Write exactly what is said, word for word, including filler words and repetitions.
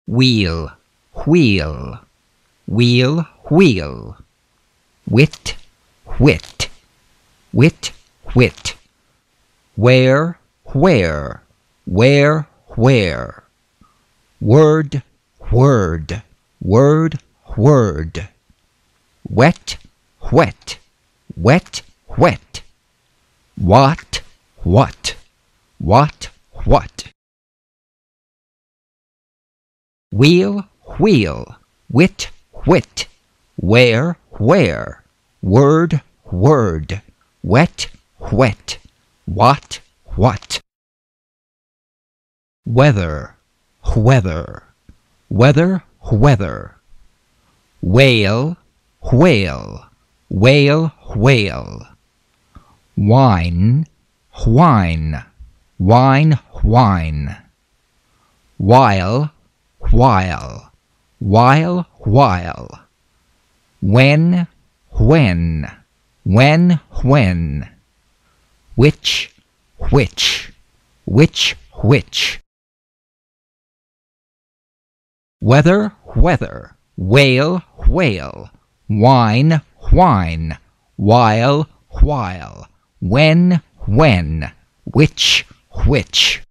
wheel, wheel, wheel, wheel, wit, wit, wit, wit, where, where, where, where, word, word, word, word, wet, wet, wet, wet, what, what, what, what, wheel, wheel, wit, wit, where, where, word, word, wet, wet, what, what, weather, weather, weather, weather, whale, whale, whale, whale, wine, wine, wine, wine, while, while, while, while, when, when, when, when, which, which, which, which, whether, whether, whale, whale, wine, wine, while, while, when, when, which, which.